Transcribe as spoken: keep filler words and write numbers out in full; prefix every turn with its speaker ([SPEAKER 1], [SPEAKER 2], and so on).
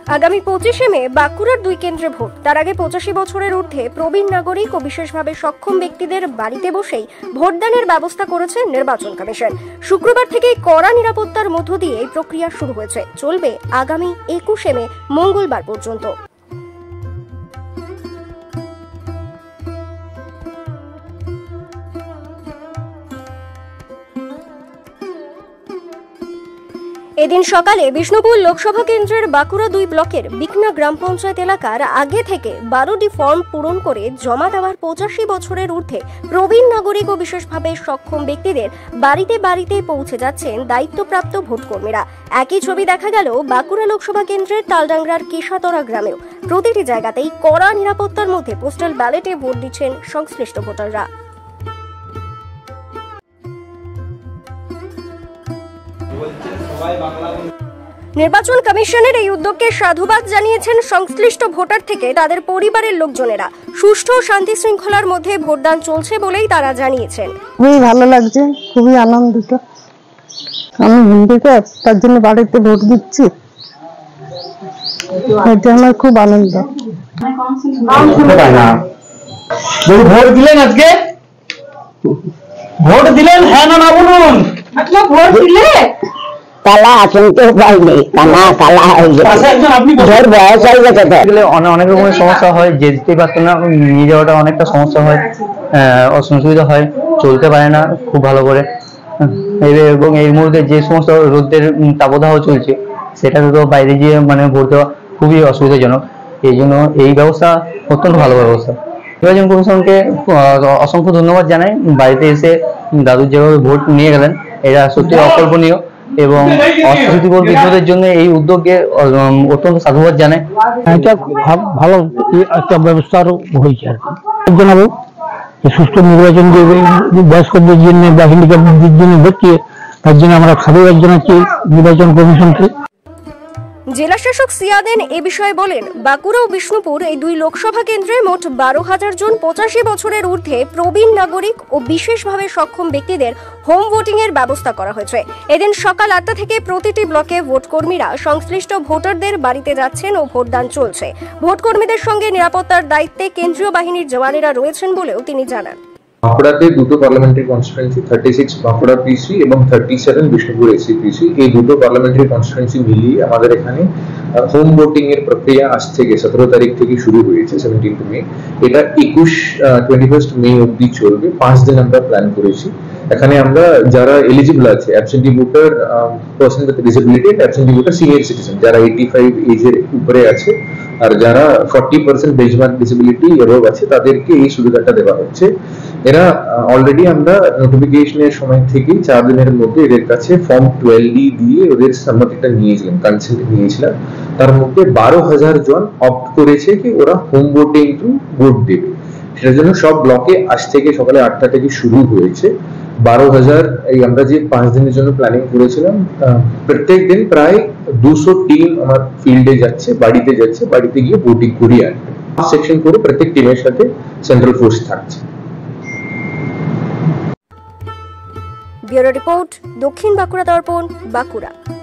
[SPEAKER 1] আগামী পঁচিশে মে বাঁকুড়ার দুই কেন্দ্রে ভোট। তার আগে পঁচাশি বছরের ঊর্ধ্বে প্রবীণ নাগরিক ও বিশেষভাবে সক্ষম ব্যক্তিদের বাড়িতে বসেই ভোটদানের ব্যবস্থা করেছে নির্বাচন কমিশন। শুক্রবার থেকেই কড়া নিরাপত্তার মধ্য দিয়ে এই প্রক্রিয়া শুরু হয়েছে, চলবে আগামী একুশে মে মঙ্গলবার পর্যন্ত। এদিন সকালে বিষ্ণুপুর লোকসভা কেন্দ্রের বাঁকুড়া দুই ব্লকের বিকনা গ্রাম পঞ্চায়েত এলাকার আগে থেকে বারোটি ফর্ম পূরণ করে জমা দেওয়ার পঁচাশি বছরের ঊর্ধ্বে প্রবীণ নাগরিক ও বিশেষভাবে সক্ষম ব্যক্তিদের বাড়িতে বাড়িতে পৌঁছে যাচ্ছেন দায়িত্বপ্রাপ্ত ভোটকর্মীরা। একই ছবি দেখা গেল বাঁকুড়া লোকসভা কেন্দ্রের তালডাংরার কেশাতরা গ্রামেও। প্রতিটি জায়গাতেই কড়া নিরাপত্তার মধ্যে পোস্টাল ব্যালটে ভোট দিচ্ছেন সংশ্লিষ্ট ভোটাররা। নির্বাচন কমিশনের এই উদ্যোগকে সাধুবাদ জানিয়েছেন সংশ্লিষ্ট ভোটার থেকে তাদের পরিবারের লোকজনেরা। সুষ্ঠু ও শান্তি শৃঙ্খলার মধ্যে ভোটদান চলছে বলেই তারা জানিয়েছেন।
[SPEAKER 2] খুবই ভালো লাগছে, খুবই আনন্দিত। আমি হিন্দুকে তার জন্য বাড়িতে ভোট দিচ্ছি, এটা আমার খুব আনন্দ।
[SPEAKER 3] ভোট দিলেন আজকে? ভোট দিলেন হ্যাঁ না না বলুন। আচ্ছা ভোট দিলে
[SPEAKER 4] কালা শুনতে পাইনি, কানা কালা হয়ে গেছে, ভোট বয়স হয়ে গেছে।
[SPEAKER 5] অনেক রকমের সমস্যা হয়, যেতে পারতো না, নিয়ে যাওয়াটা অনেকটা সমস্যা হয়, অসুবিধা হয়, চলতে পারে না খুব ভালো করে। এবং এই মুহূর্তে যে সমস্ত রোদের তাপদাহ চলছে সেটাতে তো বাইরে গিয়ে মানে ভোট দেওয়া খুবই অসুবিধাজনক। এই জন্য এই ব্যবস্থা অত্যন্ত ভালো ব্যবস্থা। নির্বাচন কমিশনকে অসংখ্য ধন্যবাদ জানাই, বাড়িতে এসে দাদুর যেভাবে ভোট নিয়ে গেলেন এটা সত্যি অকল্পনীয় এবং অস্থিতিশীল বিদ্যুতের জন্য এই উদ্যোগকে অত্যন্ত সাধুবাদ জানাই।
[SPEAKER 6] এটা ভালো একটা ব্যবস্থা হয়েছে আর কি। জানাবো সুষ্ঠু নির্বাচন বয়স্কদের জন্য বা হ্যান্ডিক্যাপদের জন্য হচ্ছে, তার জন্য আমরা সাধুবাদ জানাচ্ছি নির্বাচন কমিশনকে।
[SPEAKER 1] জেলা শাসক সিয়াদেন এ বিষয়ে বলেন, বাঁকুড়া ও বিষ্ণুপুর এই দুই লোকসভা কেন্দ্রে মোট বারো হাজার জন পঁচাশি বছরের ঊর্ধ্বে প্রবীণ নাগরিক ও বিশেষভাবে সক্ষম ব্যক্তিদের হোম ভোটিং এর ব্যবস্থা করা হয়েছে। এদিন সকাল আটটা থেকে প্রতিটি ব্লকে ভোটকর্মীরা সংশ্লিষ্ট ভোটারদের বাড়িতে যাচ্ছেন ও ভোটদান চলছে। ভোটকর্মীদের সঙ্গে নিরাপত্তার দায়িত্বে কেন্দ্রীয় বাহিনীর জওয়ানেরা রয়েছেন বলেও তিনি জানান।
[SPEAKER 7] বাঁকুড়াতে দুটো parliamentary constituency thirty six Bankura PC এবং thirty seven Bishnupur AC PC, এই দুটো পার্লামেন্টারি কনস্টিটুয়েন্সি মিলিয়ে আমাদের এখানে হোম ভোটিং এর প্রক্রিয়া আজ থেকে সতেরো তারিখ থেকে শুরু হয়েছে, সেভেন্টিন মে। এটা একুশ টোয়েন্টি ফার্স্ট মে অব্দি চলবে, পাঁচ দিন আমরা প্ল্যান করেছি। এখানে আমরা যারা এলিজিবল আছে, absentee voter, person with disability, absentee voter, senior citizen যারা এইটি ফাইভ এজের উপরে আছে আর যারা ফর্টি পার্সেন্ট বেঞ্চমার্ক ডিসেবিলিটি এরও আছে, তাদেরকে এই সুবিধাটা দেওয়া হচ্ছে। এরা অলরেডি আমরা নোটিফিকেশনের সময় থেকেই চার দিনের মধ্যে এদের কাছে ফর্ম টুয়েলভ ডি দিয়ে ওদের সম্মতিটা নিয়েছিলাম, কনসেন্ট নিয়েছিলাম। তার মধ্যে বারো হাজার জন অপ্ট করেছে কি ওরা হোম ভোটিং থ্রু ভোট দেবে। সেটার জন্য সব ব্লকে আজ থেকে সকালে আটটা থেকে শুরু হয়েছে। বারো হাজার এই আমরা যে পাঁচ দিনের জন্য প্ল্যানিং করেছিলাম, প্রত্যেক দিন প্রায় দুশো টিম আমার ফিল্ডে যাচ্ছে, বাড়িতে যাচ্ছে, বাড়িতে গিয়ে ভোটিং করিয়ে আনবে। সেকশন করে প্রত্যেক টিমের সাথে সেন্ট্রাল ফোর্স থাকছে।
[SPEAKER 1] ব্যুরো রিপোর্ট, দক্ষিণ বাঁকুড়া দর্পণ, বাঁকুড়া।